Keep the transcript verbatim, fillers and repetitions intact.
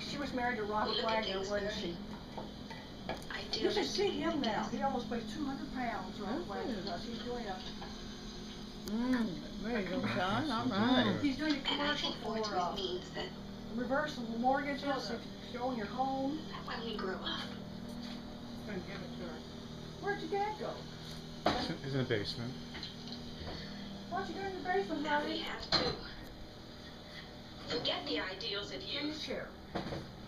she was married to Robert Well, Wagner, wasn't she? I do. You should see him now. He almost weighs two hundred pounds, Robert Wagner does. He's doing a... Mmm, there you go, son. All right. He's doing a commercial for uh, reversible mortgages, if you own your home. When we grew up. Gonna give it to her. Where'd your dad go? He's in the basement. What you doing in the basement, Now honey? we have to forget the ideals of In the youth. chair.